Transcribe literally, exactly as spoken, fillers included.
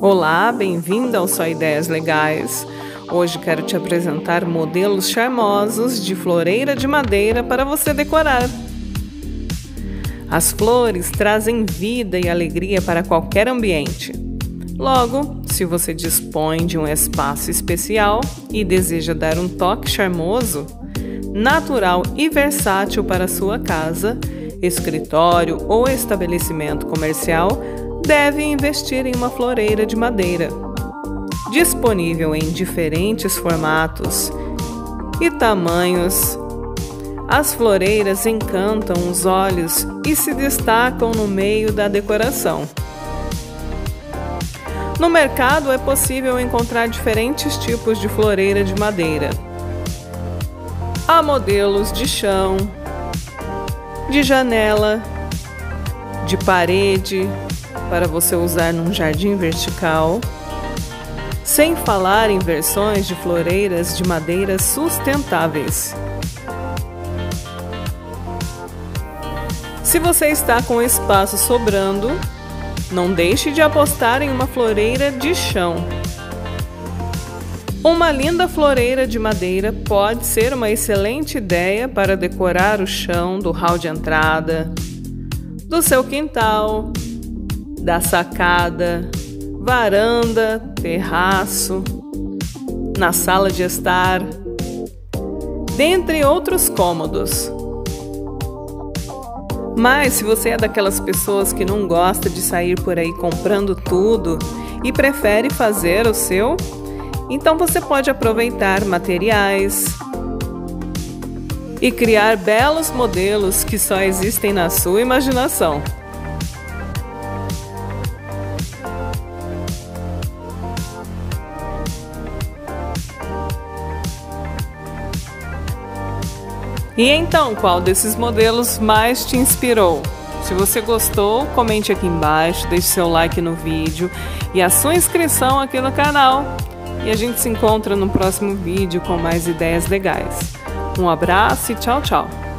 Olá, bem-vindo ao Só Ideias Legais. Hoje quero te apresentar modelos charmosos de floreira de madeira para você decorar. As flores trazem vida e alegria para qualquer ambiente. Logo, se você dispõe de um espaço especial e deseja dar um toque charmoso, natural e versátil para sua casa, escritório ou estabelecimento comercial, deve investir em uma floreira de madeira. Disponível em diferentes formatos e tamanhos, as floreiras encantam os olhos e se destacam no meio da decoração. No mercado é possível encontrar diferentes tipos de floreira de madeira. Há modelos de chão, de janela, de parede, para você usar num jardim vertical, sem falar em versões de floreiras de madeira sustentáveis. Se você está com espaço sobrando, não deixe de apostar em uma floreira de chão. Uma linda floreira de madeira pode ser uma excelente ideia para decorar o chão do hall de entrada, do seu quintal, da sacada, varanda, terraço, na sala de estar, dentre outros cômodos. Mas se você é daquelas pessoas que não gosta de sair por aí comprando tudo e prefere fazer o seu, então você pode aproveitar materiais e criar belos modelos que só existem na sua imaginação. E então, qual desses modelos mais te inspirou? Se você gostou, comente aqui embaixo, deixe seu like no vídeo e a sua inscrição aqui no canal. E a gente se encontra no próximo vídeo com mais ideias legais. Um abraço e tchau, tchau!